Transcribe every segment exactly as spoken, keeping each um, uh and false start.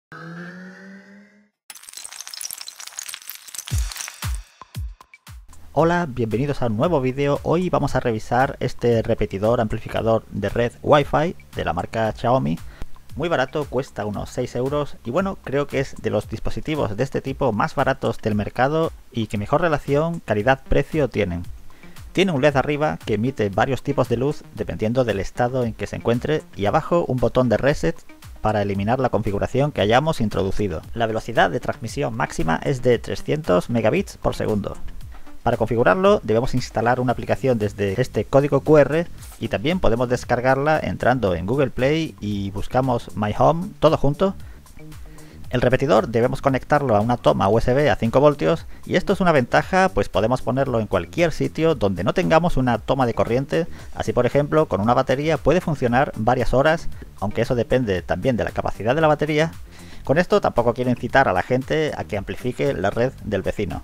Hola, bienvenidos a un nuevo vídeo. Hoy vamos a revisar este repetidor amplificador de red Wi-Fi de la marca Xiaomi. Muy barato, cuesta unos seis euros y bueno, creo que es de los dispositivos de este tipo más baratos del mercado y que mejor relación calidad-precio tienen. Tiene un L E D arriba que emite varios tipos de luz dependiendo del estado en que se encuentre y abajo un botón de reset para eliminar la configuración que hayamos introducido. La velocidad de transmisión máxima es de trescientos megabits por segundo. Para configurarlo debemos instalar una aplicación desde este código cu erre y también podemos descargarla entrando en Google Play y buscamos My Home, todo junto. El repetidor debemos conectarlo a una toma U S B a cinco voltios y esto es una ventaja, pues podemos ponerlo en cualquier sitio donde no tengamos una toma de corriente. Así, por ejemplo, con una batería puede funcionar varias horas, aunque eso depende también de la capacidad de la batería. Con esto tampoco quiero incitar a la gente a que amplifique la red del vecino.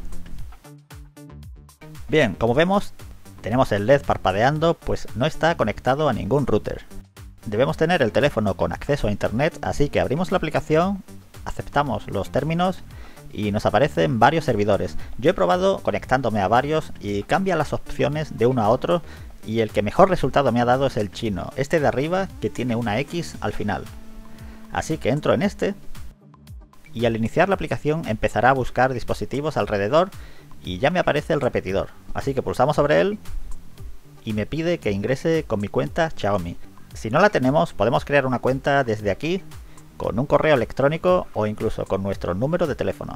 Bien, como vemos, tenemos el L E D parpadeando, pues no está conectado a ningún router. Debemos tener el teléfono con acceso a internet, así que abrimos la aplicación, aceptamos los términos y nos aparecen varios servidores. Yo he probado conectándome a varios y cambia las opciones de uno a otro y el que mejor resultado me ha dado es el chino, este de arriba que tiene una X al final. Así que entro en este y al iniciar la aplicación empezará a buscar dispositivos alrededor y ya me aparece el repetidor, así que pulsamos sobre él y me pide que ingrese con mi cuenta Xiaomi. Si no la tenemos, podemos crear una cuenta desde aquí con un correo electrónico o incluso con nuestro número de teléfono.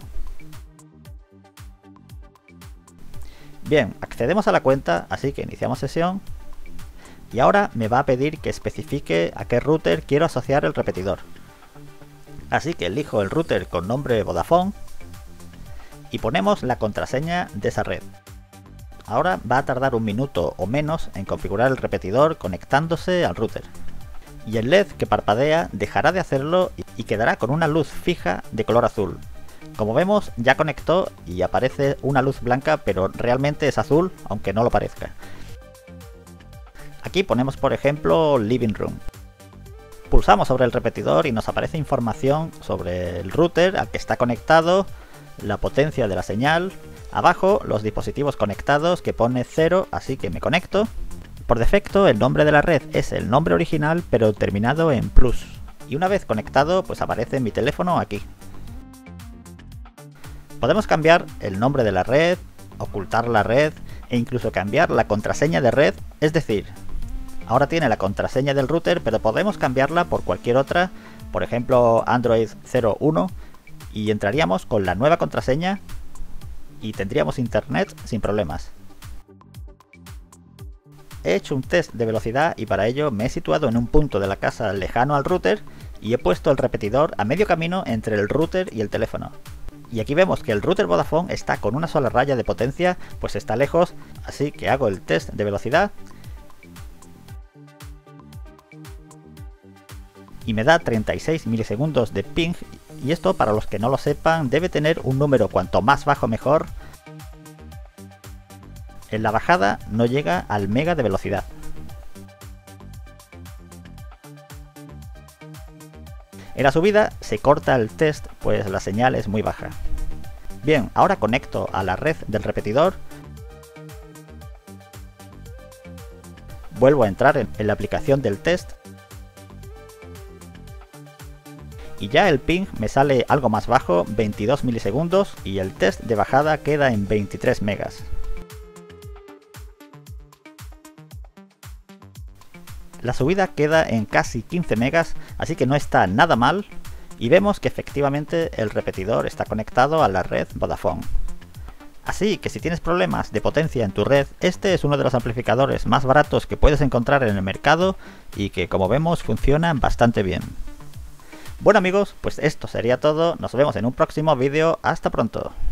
Bien, accedemos a la cuenta, así que iniciamos sesión y ahora me va a pedir que especifique a qué router quiero asociar el repetidor. Así que elijo el router con nombre Vodafone y ponemos la contraseña de esa red. Ahora va a tardar un minuto o menos en configurar el repetidor conectándose al router. Y el L E D que parpadea dejará de hacerlo y quedará con una luz fija de color azul. Como vemos, ya conectó y aparece una luz blanca, pero realmente es azul, aunque no lo parezca. Aquí ponemos por ejemplo Living Room. Pulsamos sobre el repetidor y nos aparece información sobre el router al que está conectado, la potencia de la señal, abajo los dispositivos conectados que pone cero, así que me conecto. Por defecto el nombre de la red es el nombre original pero terminado en plus y una vez conectado pues aparece mi teléfono aquí. Podemos cambiar el nombre de la red, ocultar la red e incluso cambiar la contraseña de red, es decir, ahora tiene la contraseña del router pero podemos cambiarla por cualquier otra, por ejemplo Android cero uno, y entraríamos con la nueva contraseña y tendríamos internet sin problemas. He hecho un test de velocidad y para ello me he situado en un punto de la casa lejano al router y he puesto el repetidor a medio camino entre el router y el teléfono. Y aquí vemos que el router Vodafone está con una sola raya de potencia, pues está lejos, así que hago el test de velocidad y me da treinta y seis milisegundos de ping, y esto, para los que no lo sepan, debe tener un número cuanto más bajo mejor. En la bajada no llega al mega de velocidad. En la subida se corta el test, pues la señal es muy baja. Bien, ahora conecto a la red del repetidor. Vuelvo a entrar en, en la aplicación del test. Y ya el ping me sale algo más bajo, veintidós milisegundos, y el test de bajada queda en veintitrés megas. La subida queda en casi quince megas, así que no está nada mal, y vemos que efectivamente el repetidor está conectado a la red Vodafone. Así que si tienes problemas de potencia en tu red, este es uno de los amplificadores más baratos que puedes encontrar en el mercado y que, como vemos, funcionan bastante bien. Bueno amigos, pues esto sería todo, nos vemos en un próximo vídeo, hasta pronto.